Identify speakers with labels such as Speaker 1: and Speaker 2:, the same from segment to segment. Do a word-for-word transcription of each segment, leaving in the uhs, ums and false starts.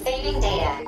Speaker 1: Saving data.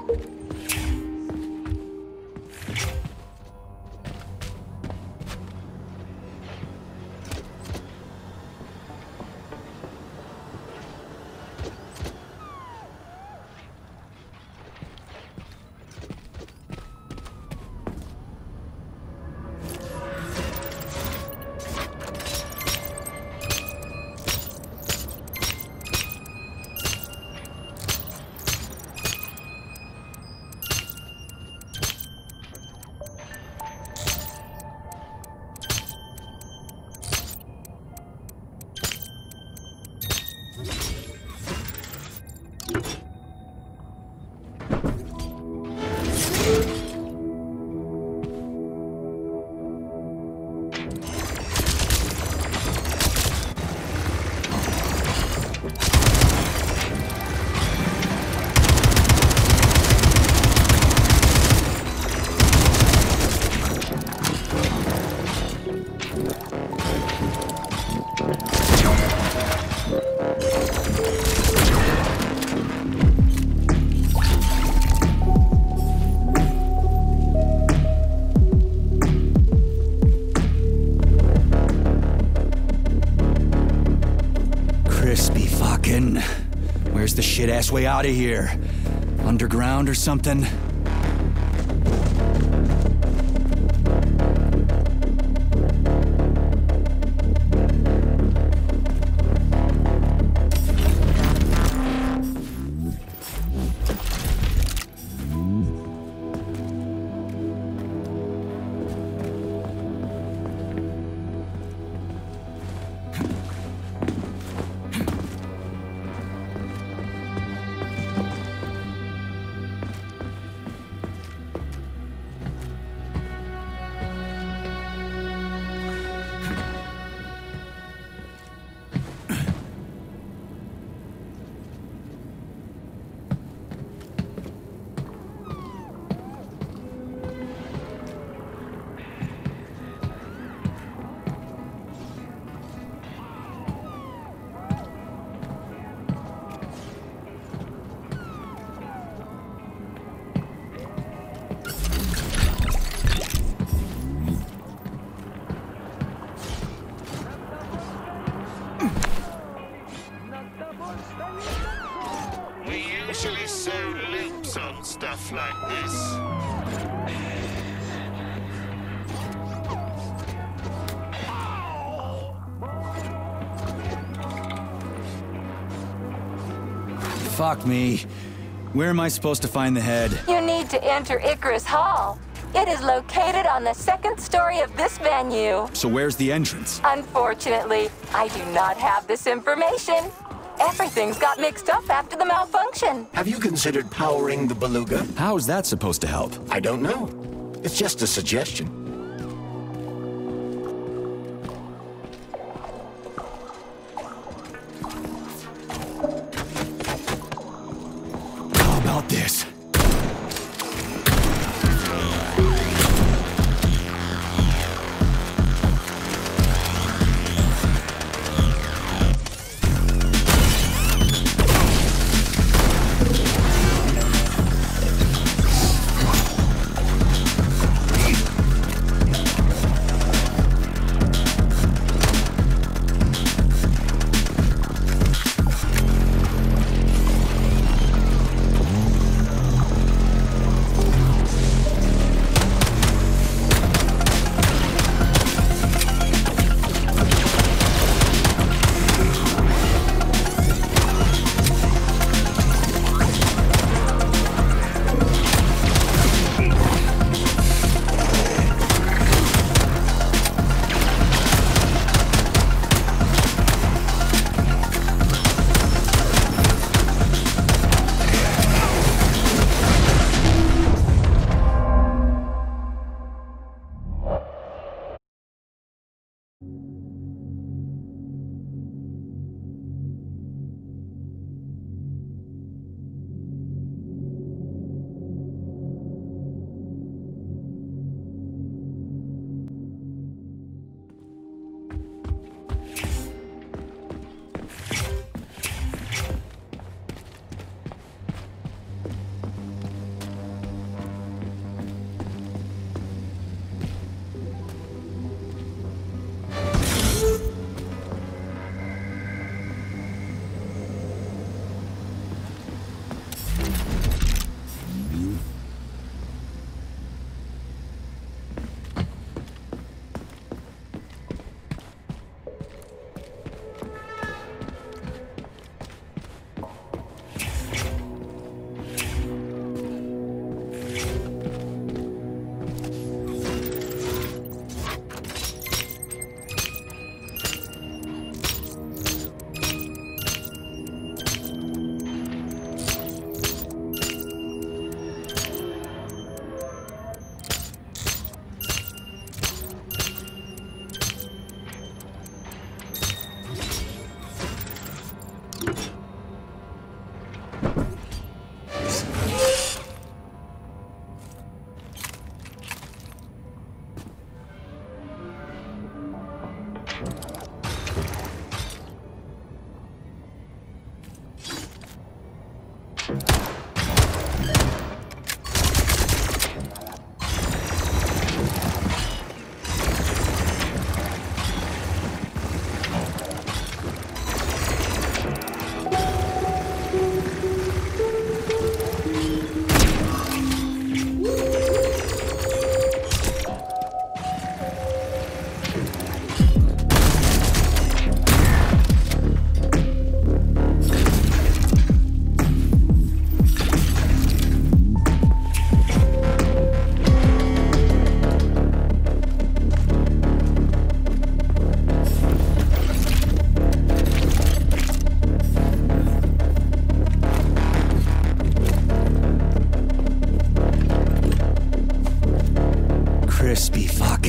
Speaker 2: Where's the shit-ass way out of here? Underground or something?
Speaker 3: We usually sew loops on stuff like this.
Speaker 2: Fuck me. Where am I supposed to find the head?
Speaker 4: You need to enter Icarus Hall. It is located on the second story of this venue.
Speaker 2: So where's the entrance?
Speaker 4: Unfortunately, I do not have this information. Everything's got mixed up after the malfunction.
Speaker 5: Have you considered powering the beluga?
Speaker 2: How is that supposed to help?
Speaker 5: I don't know. It's just a suggestion.
Speaker 2: How about this?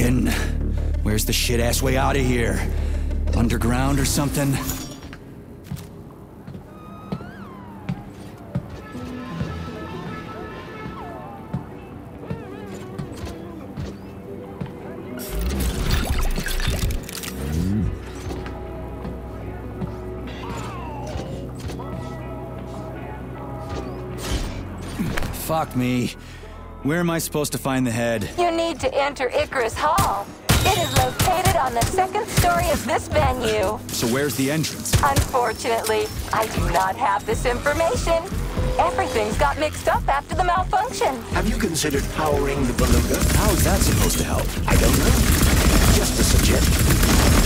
Speaker 2: Fucking... Where's the shit-ass way out of here? Underground or something? Fuck me. Where am I supposed to find the head?
Speaker 4: You need to enter Icarus Hall. It is located on the second story of this venue.
Speaker 2: So where's the entrance?
Speaker 4: Unfortunately, I do not have this information. Everything's got mixed up after the malfunction.
Speaker 5: Have you considered powering the beluga?
Speaker 2: How is that supposed to help?
Speaker 5: I don't know. Just a suggestion.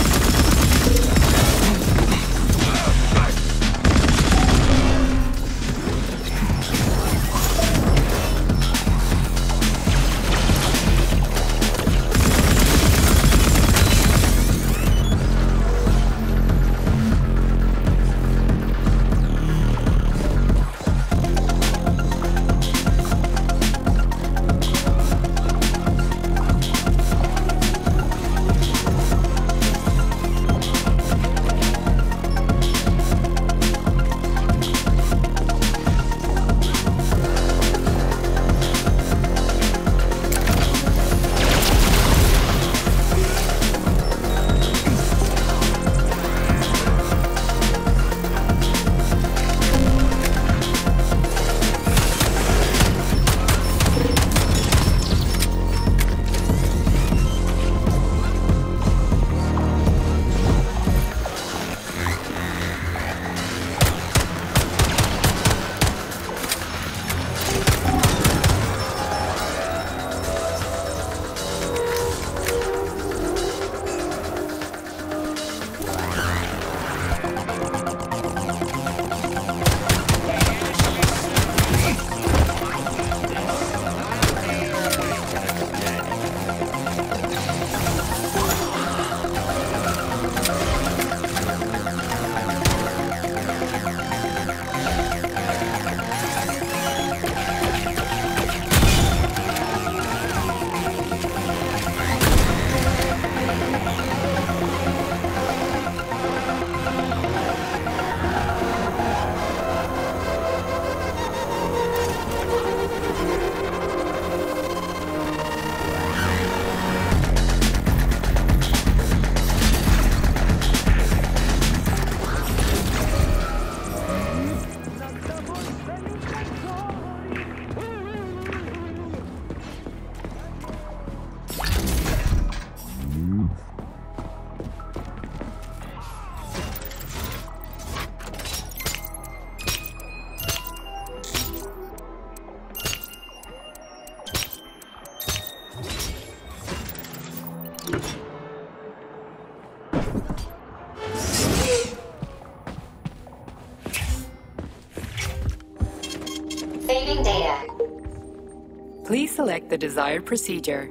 Speaker 1: Saving data.
Speaker 4: Please select the desired procedure.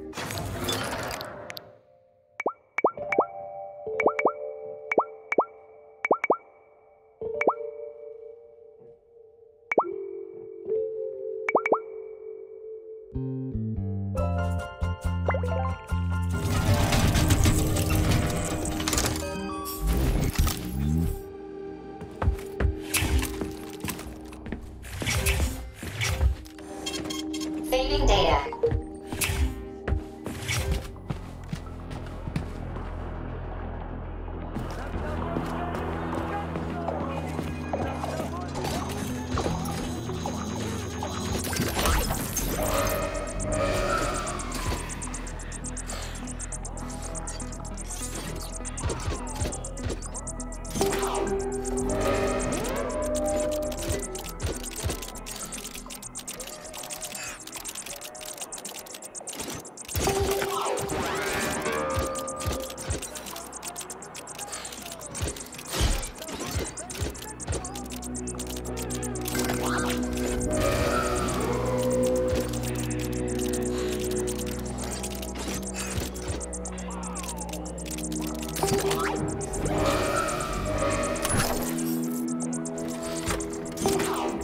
Speaker 1: Saving data.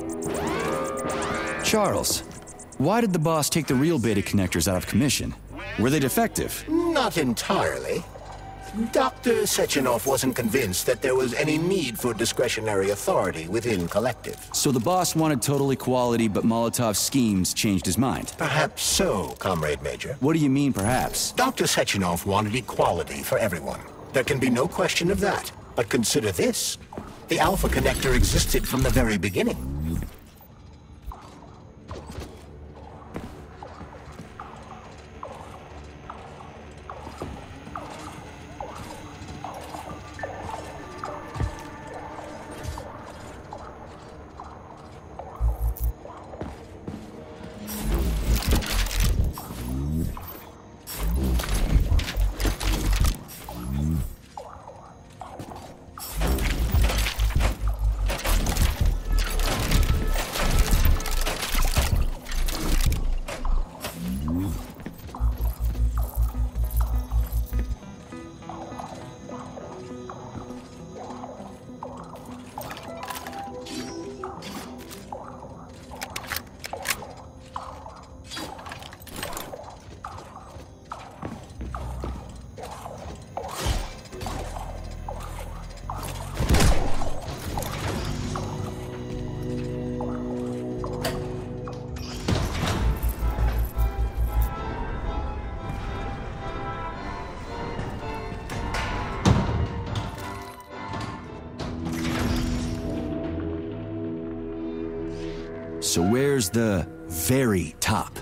Speaker 2: Charles, why did the boss take the real beta connectors out of commission?
Speaker 3: Where
Speaker 2: Were they defective?
Speaker 5: Not entirely. Doctor Sechenov wasn't convinced that there was any need for discretionary authority within Collective.
Speaker 2: So the boss wanted total equality, but Molotov's schemes changed his mind.
Speaker 5: Perhaps so, Comrade Major.
Speaker 2: What do you mean, perhaps?
Speaker 5: Doctor Sechenov wanted equality for everyone. There can be no question of that. But consider this. The Alpha Connector existed from the very beginning.
Speaker 2: So where's the very top?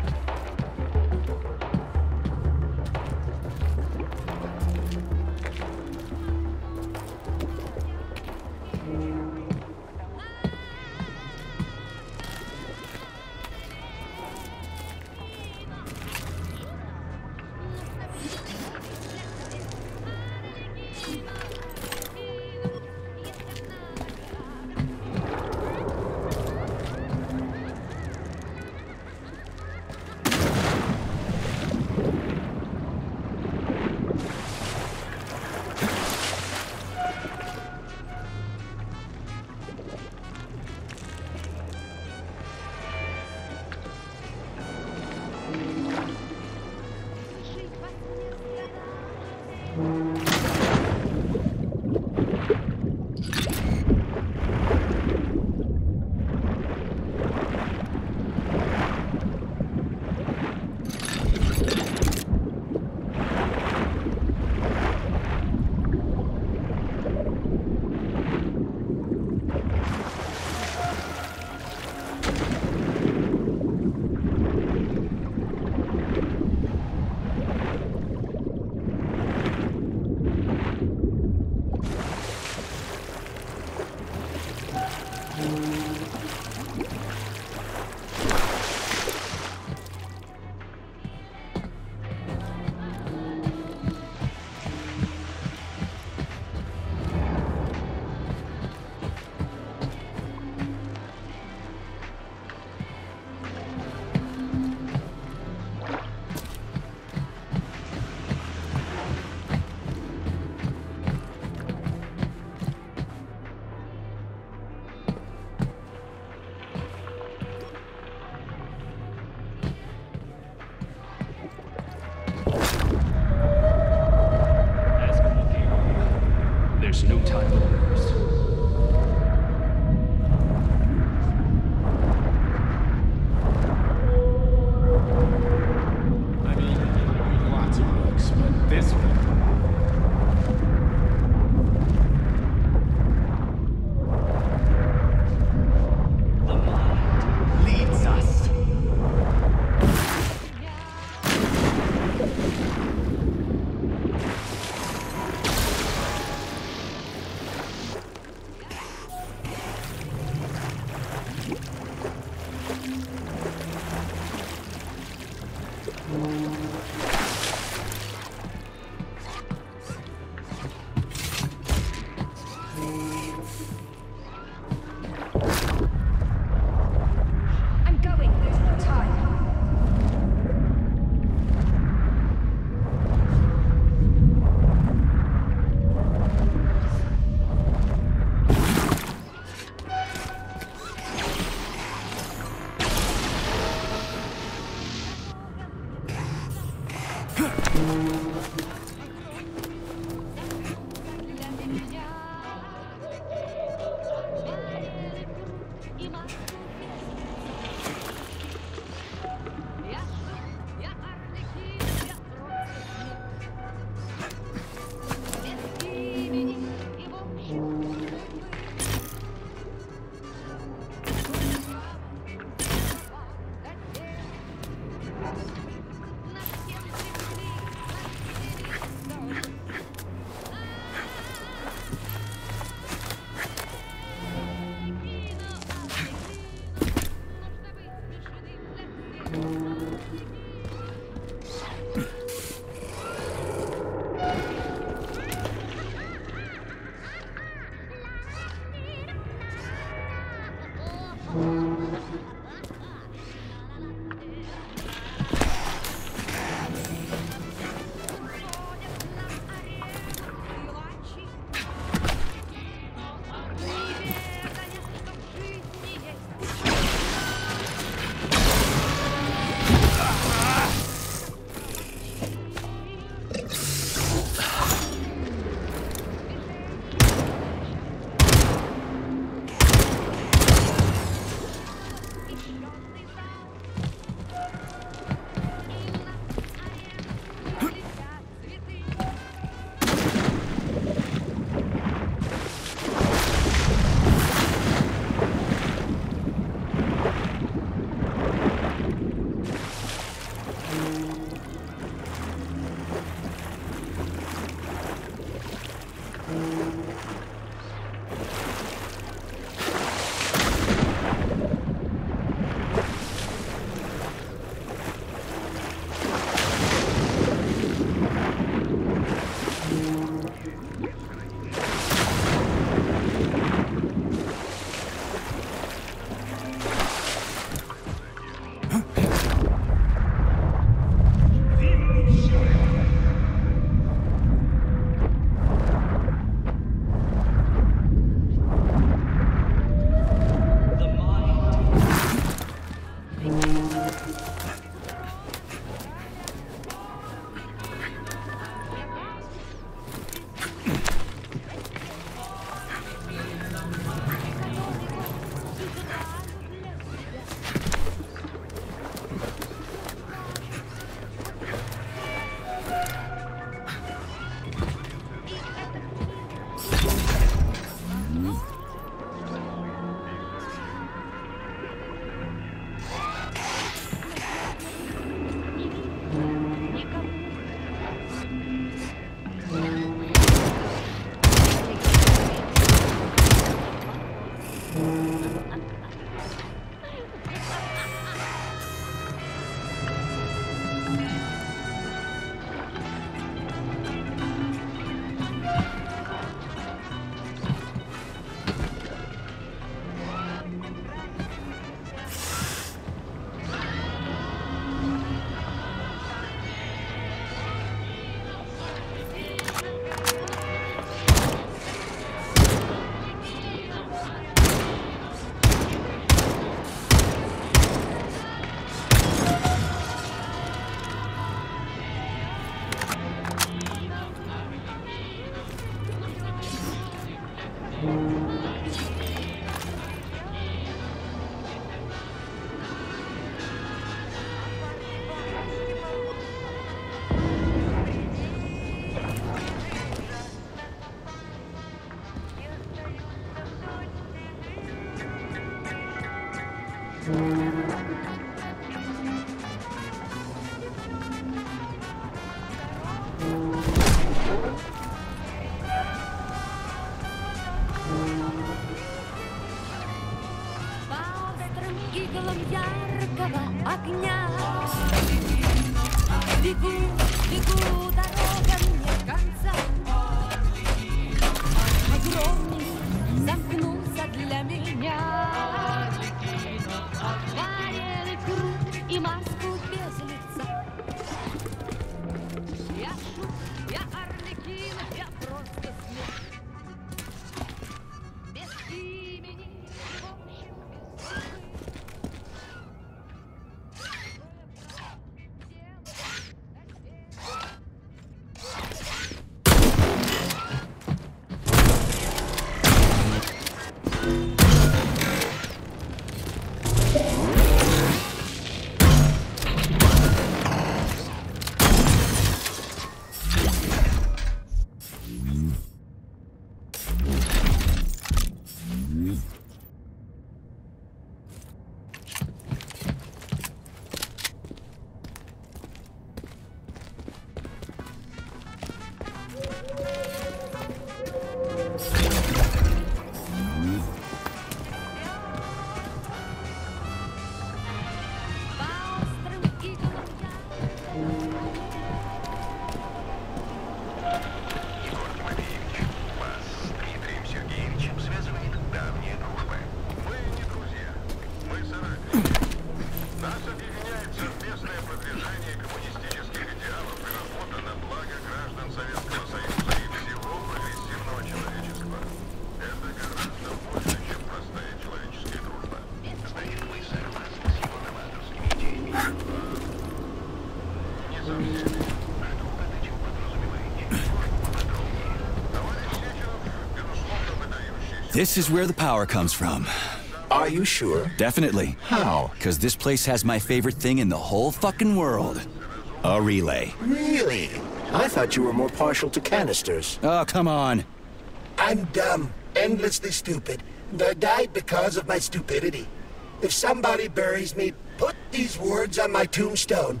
Speaker 2: This is where the power comes from.
Speaker 5: Are you sure?
Speaker 2: Definitely.
Speaker 5: How?
Speaker 2: Because this place has my favorite thing in the whole fucking world. A relay.
Speaker 5: Really? I thought you were more partial to canisters.
Speaker 2: Oh, come on.
Speaker 6: I'm dumb, endlessly stupid, and I died because of my stupidity. If somebody buries me, put these words on my tombstone.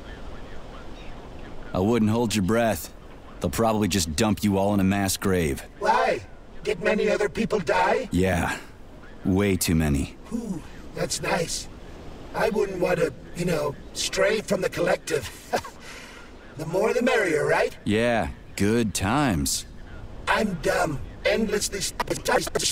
Speaker 2: I wouldn't hold your breath. They'll probably just dump you all in a mass grave.
Speaker 6: Why? Did many other people die?
Speaker 2: Yeah. Way too many.
Speaker 6: Ooh, that's nice. I wouldn't want to, you know, stray from the collective. The more the merrier, right?
Speaker 2: Yeah, good times.
Speaker 6: I'm dumb, endlessly stupid.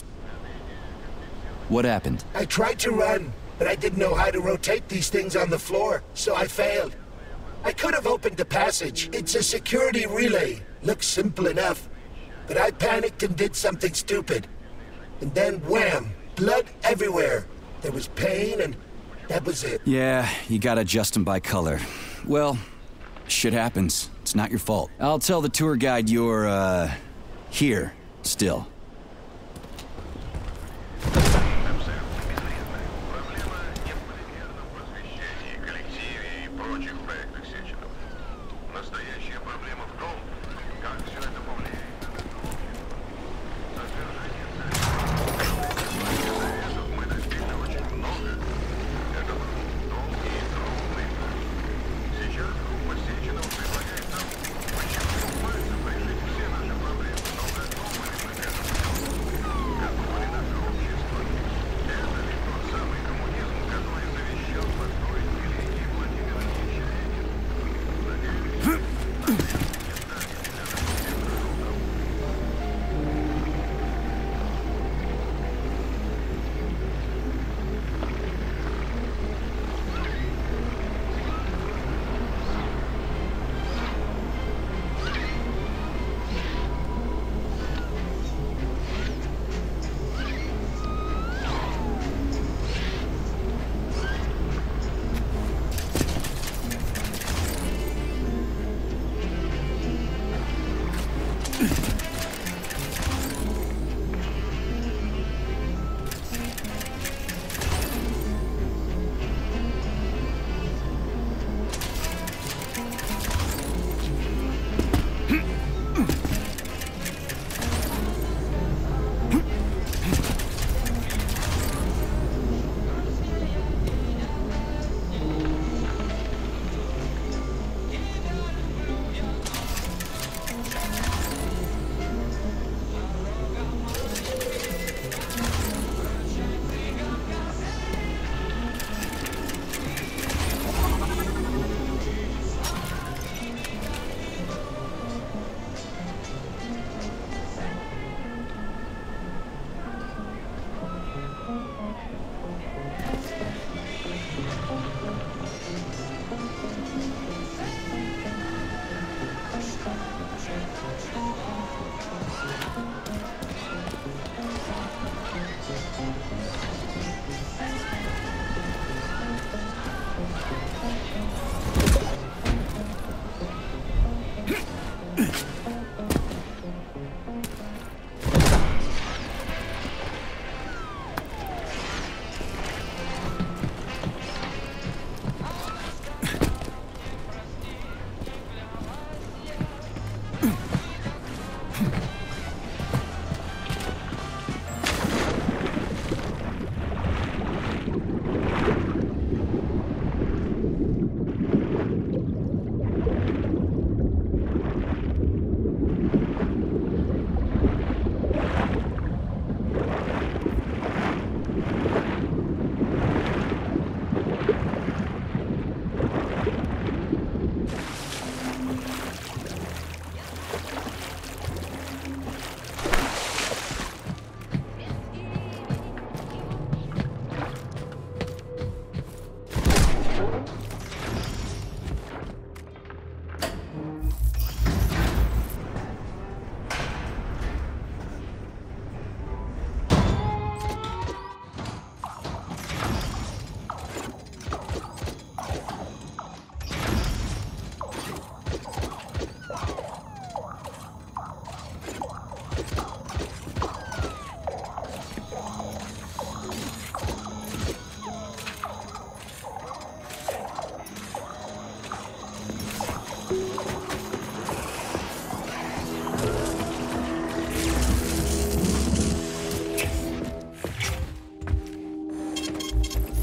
Speaker 2: What happened?
Speaker 6: I tried to run, but I didn't know how to rotate these things on the floor, so I failed. I could have opened the passage. It's a security relay. Looks simple enough. But I panicked and did something stupid. And then wham! Blood everywhere. There was pain and that was it.
Speaker 2: Yeah, you gotta adjust them by color. Well, shit happens. It's not your fault. I'll tell the tour guide you're, uh, here, still.
Speaker 3: Настоящая проблема в том, как все это повлияет на технологию. Советов мы достигли очень много. Это был долгий и трудный путь. Сейчас группа Сеченов предлагает нам почему пальцем решить все наши проблемы, но готовы ли мы к этому?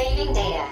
Speaker 1: Saving data.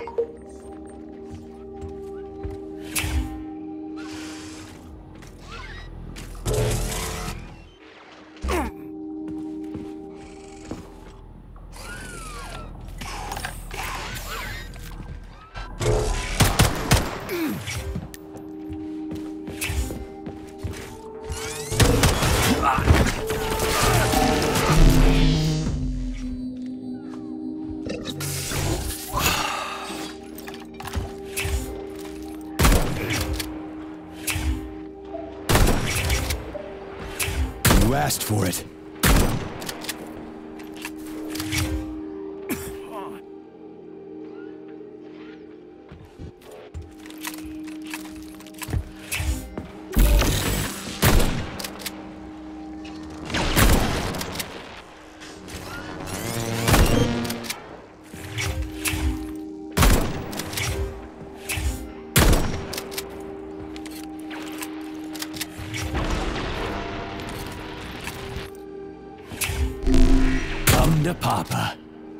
Speaker 2: You asked for it. Come to Papa.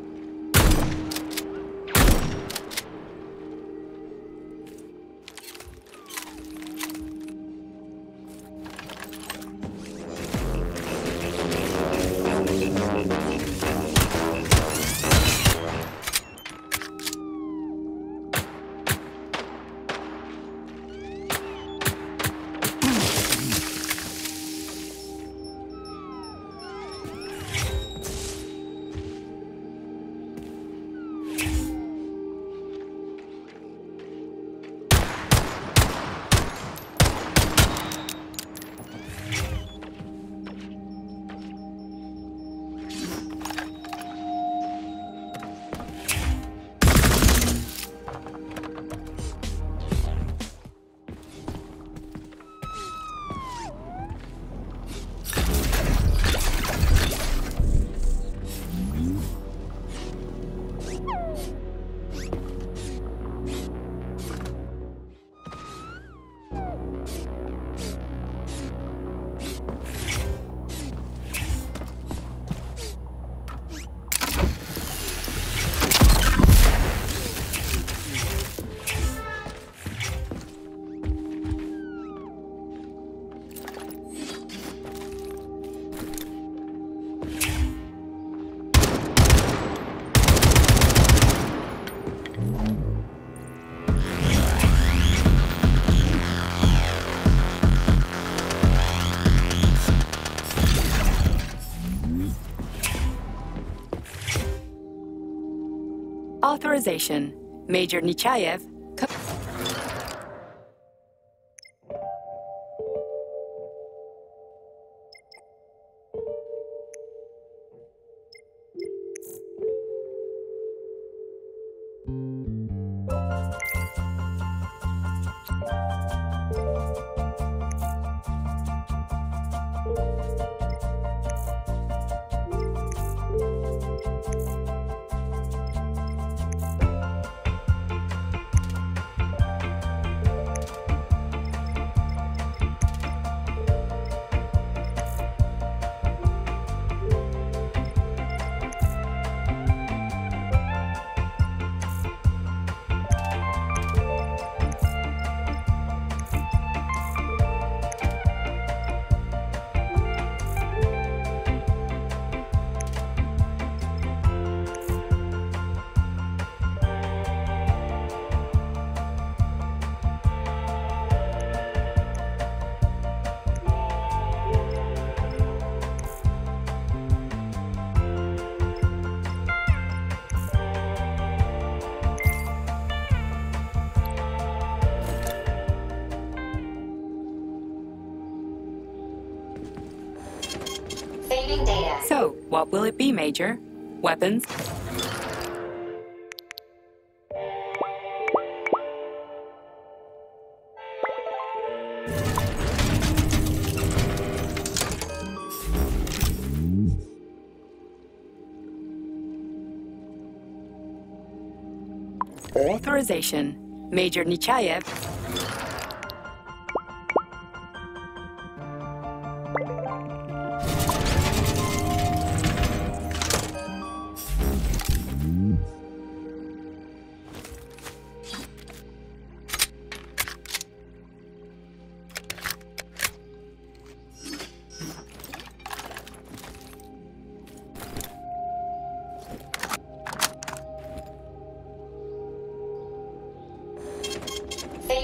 Speaker 4: Authorization. Major Nechayev. Co-
Speaker 1: Saving data.
Speaker 4: So, what will it be, Major? Weapons? Authorization. Major Nechayev.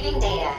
Speaker 1: Saving data.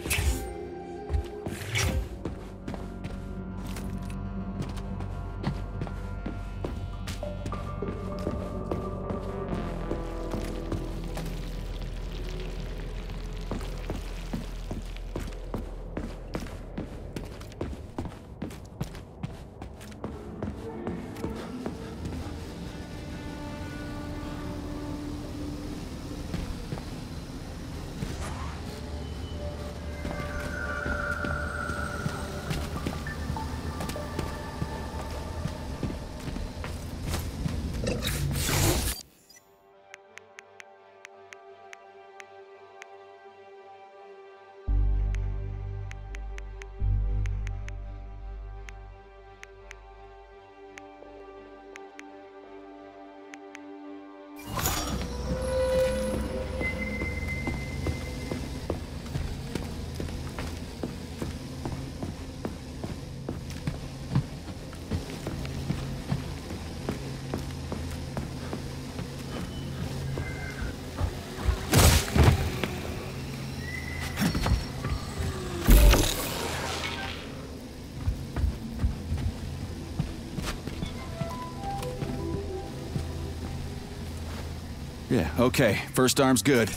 Speaker 2: Yeah, okay. First arm's good.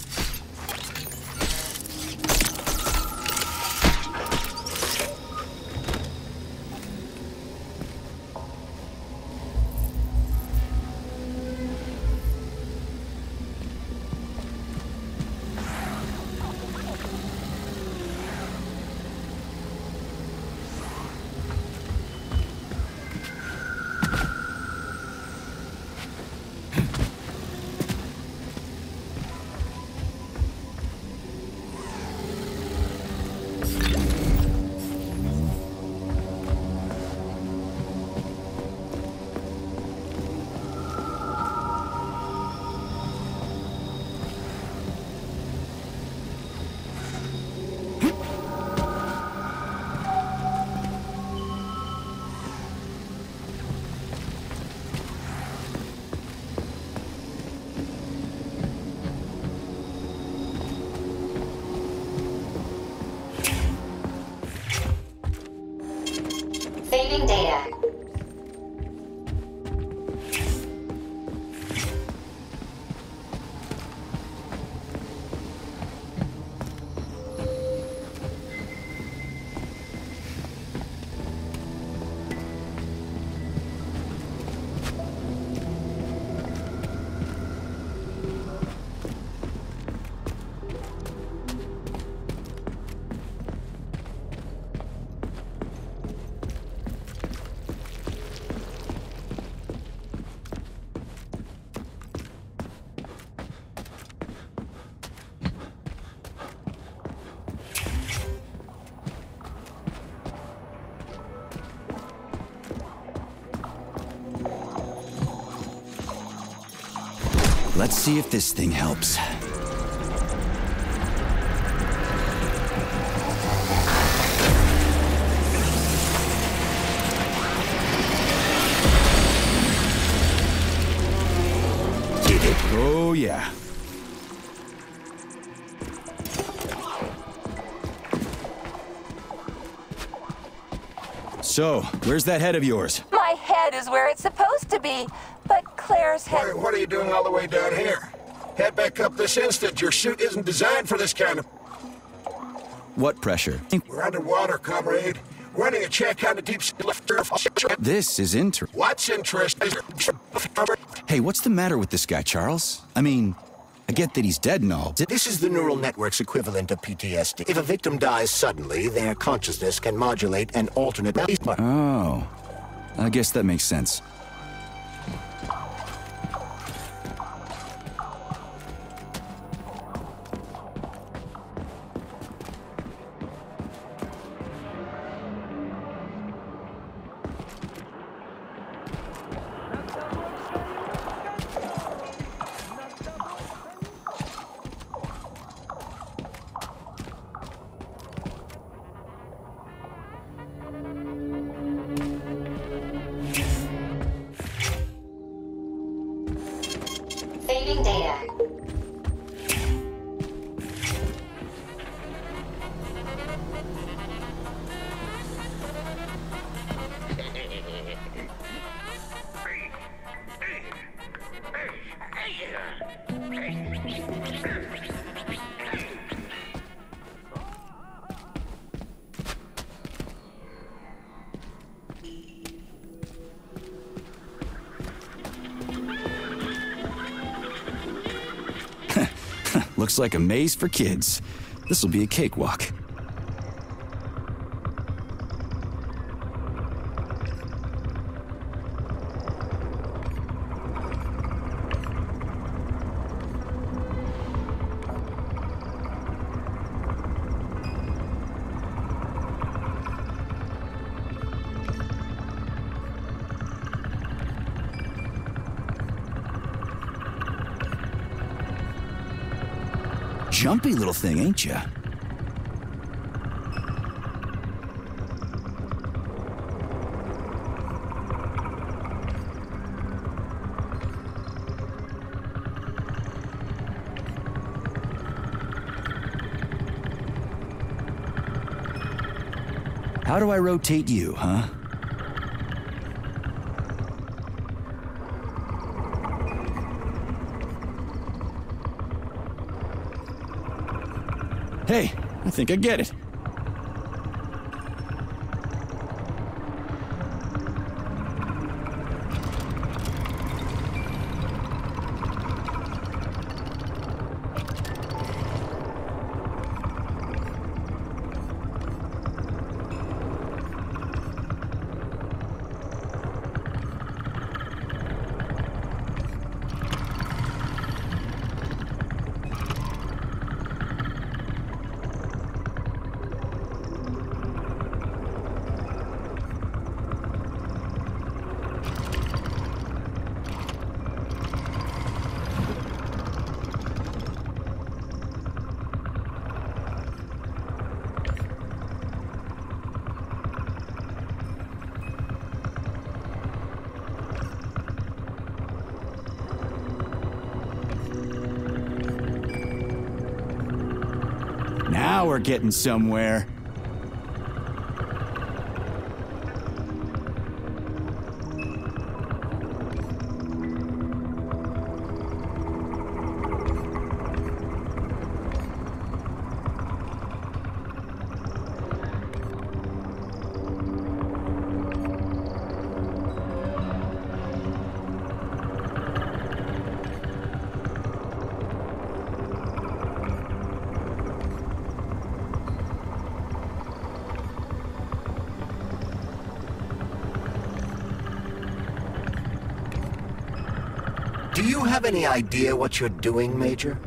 Speaker 1: Saving data.
Speaker 2: Let's see if this thing helps. Did it? Oh, yeah. So, where's that head of yours?
Speaker 4: My head is where it's supposed to be, but Claire's head...
Speaker 6: What, what are you doing all the way down here? Head back up this instant. Your suit isn't designed for this kind of...
Speaker 2: What pressure?
Speaker 6: We're underwater, comrade. Running a check on the deep sea lifter.
Speaker 2: This is inter-
Speaker 6: What's interesting?
Speaker 2: Hey, what's the matter with this guy, Charles? I mean, I get that he's dead and all.
Speaker 5: This is the neural network's equivalent of P T S D. If a victim dies suddenly, their consciousness can modulate an alternate...
Speaker 2: Oh, I guess that makes sense. Looks like a maze for kids. This'll be a cakewalk. Jumpy little thing, ain't ya? How do I rotate you, huh? Hey, I think I get it. Now we're getting somewhere.
Speaker 5: Do you have any idea what you're doing, Major?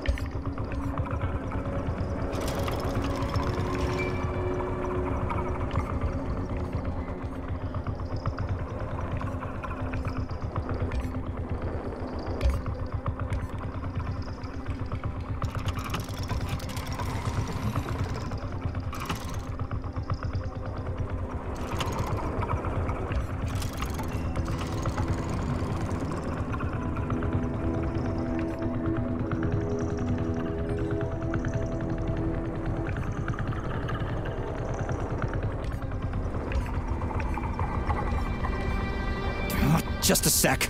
Speaker 2: Just a sec.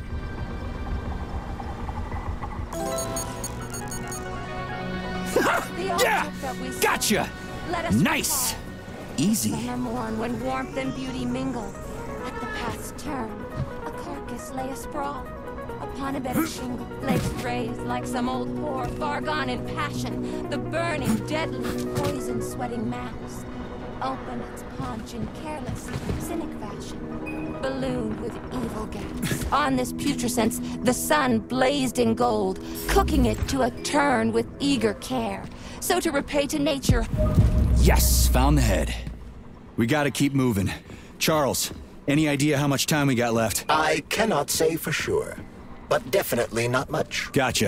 Speaker 2: Yeah! Gotcha! Nice! Easy.
Speaker 7: Summer morn when warmth and beauty mingle. At the path's turn, a carcass lay asprawl. Upon a bed of shingle, legs raised like some old whore, far gone in passion. The burning, deadly, poison-sweating mass. Open its paunch in careless, cynic fashion. Ballooned with evil gas. On this putrescence, the sun blazed in gold, cooking it to a turn with eager care. So to repay to nature...
Speaker 2: Yes, found the head. We gotta keep moving. Charles, any idea how much time we got left?
Speaker 5: I cannot say for sure, but definitely not much.
Speaker 2: Gotcha.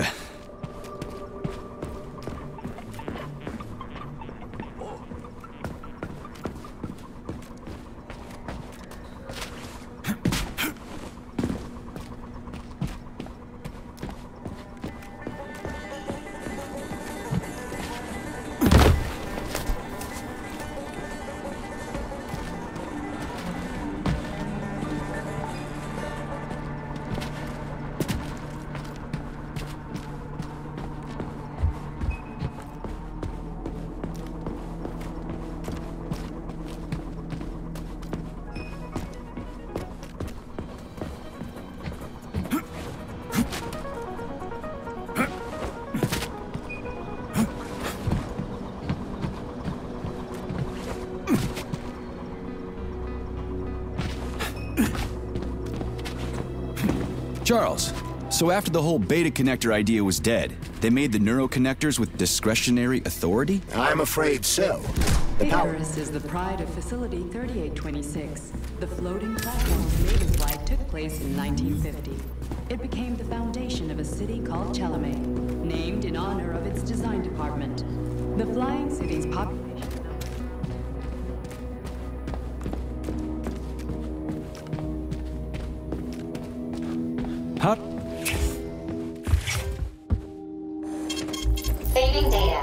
Speaker 2: Charles, so after the whole beta connector idea was dead, they made the neuroconnectors with discretionary authority?
Speaker 5: I'm afraid so. The power...
Speaker 8: Icarus is the pride of Facility thirty-eight twenty-six. The floating platform's maiden flight took place in nineteen fifty. It became the foundation of a city called Chalamet, named in honor of its design department. The flying city's population...
Speaker 2: Huh?
Speaker 1: Saving data.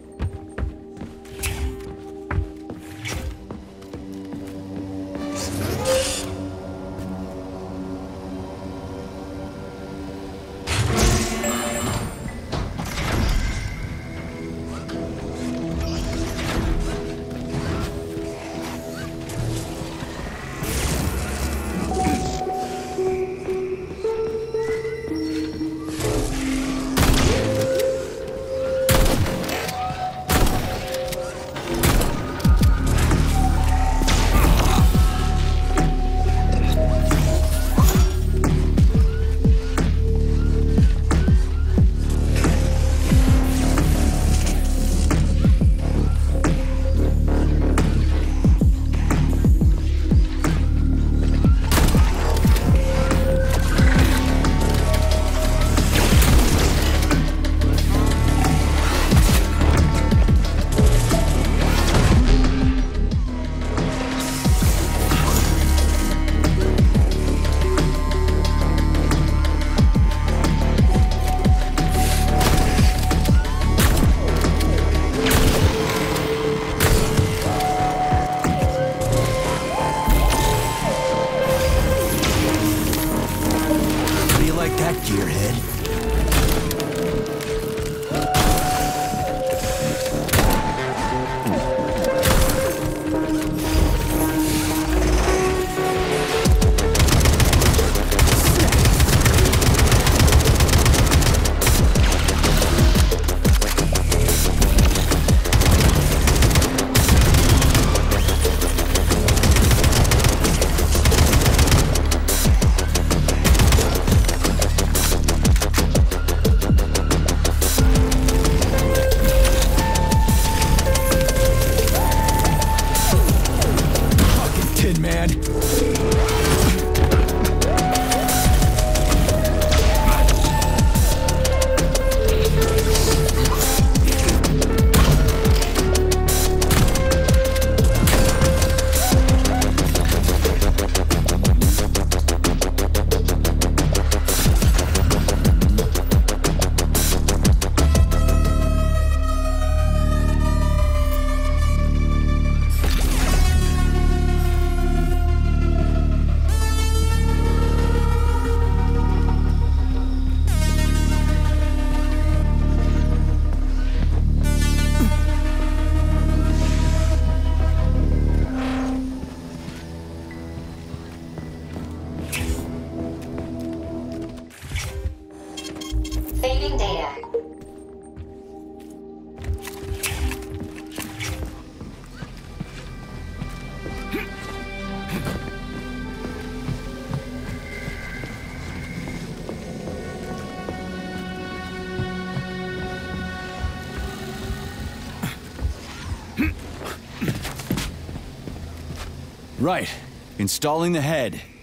Speaker 1: Saving data.
Speaker 2: Right. Installing the head.